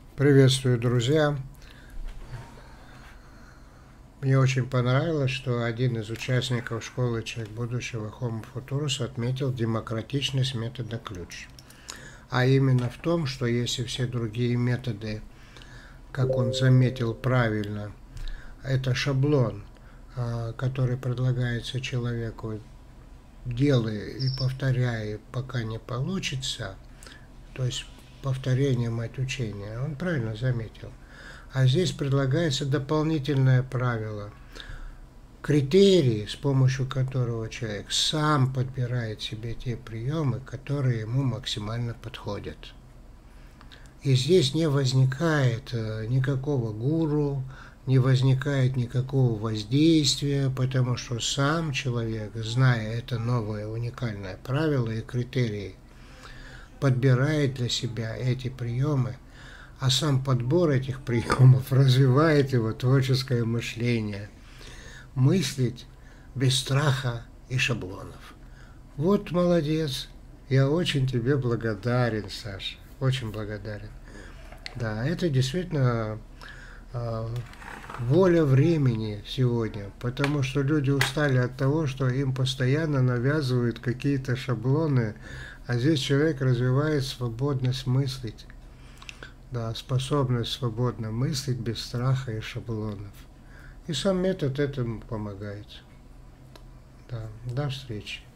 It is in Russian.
Приветствую, друзья! Мне очень понравилось, что один из участников школы «Человек будущего» Homo Futurus отметил демократичность метода ключ. А именно в том, что если все другие методы, как он заметил правильно, это шаблон, который предлагается человеку, делай и повторяй, пока не получится, то есть повторение мать учения, он правильно заметил. А здесь предлагается дополнительное правило. Критерий, с помощью которого человек сам подбирает себе те приемы, которые ему максимально подходят. И здесь не возникает никакого гуру, не возникает никакого воздействия, потому что сам человек, зная это новое уникальное правило и критерии, подбирает для себя эти приемы, а сам подбор этих приемов развивает его творческое мышление. Мыслить без страха и шаблонов. Вот молодец. Я очень тебе благодарен, Саша. Очень благодарен. Да, это действительно воля времени сегодня, потому что люди устали от того, что им постоянно навязывают какие-то шаблоны, а здесь человек развивает способность мыслить. Да, способность свободно мыслить без страха и шаблонов. И сам метод этому помогает. Да, до встречи.